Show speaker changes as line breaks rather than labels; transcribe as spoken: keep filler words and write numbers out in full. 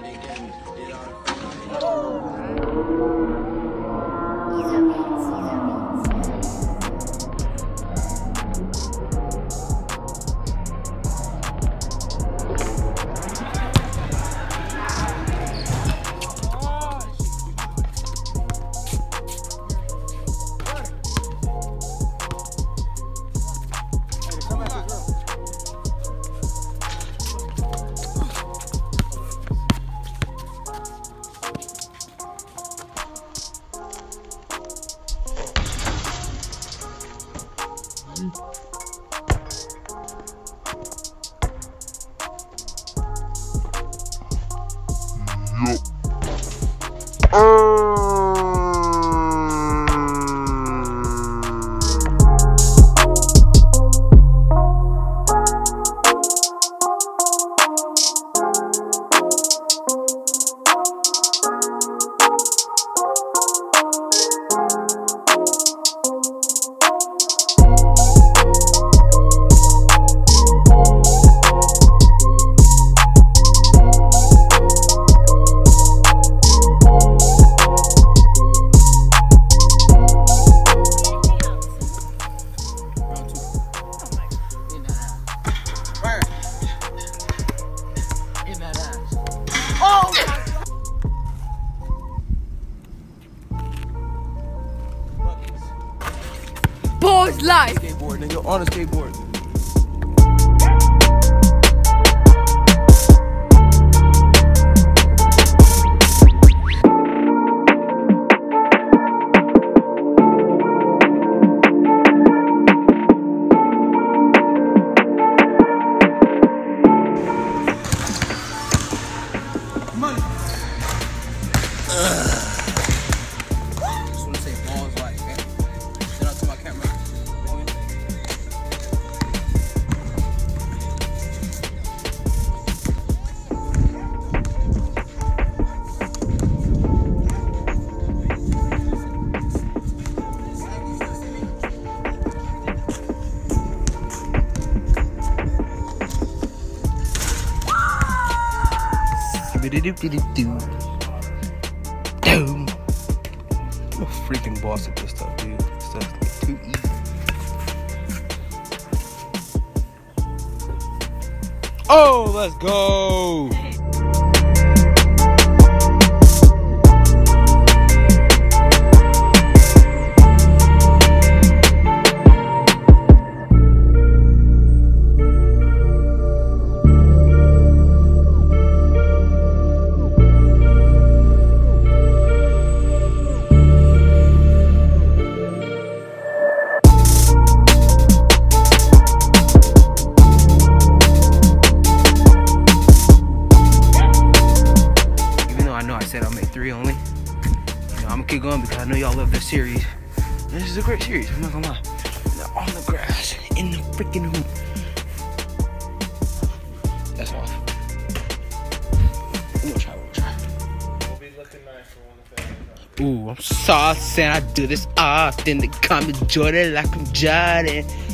Boys life.
Skateboard, nigga, on a skateboard. Money. Ugh. Just wanna say balls like, man. Shout out to my camera. Doom. I'm a freaking boss at this stuff, dude. This stuff's like too easy. Oh, let's go! Only. You know, I'm gonna keep going because I know y'all love this series. And this is a great series, I'm not gonna lie. Now on the grass, in the freaking hoop. That's off. We'll try, we'll try.
We'll be looking nice for one of the
Ooh, I'm saucy and I do this often. They call me Jordan like I'm Jordan.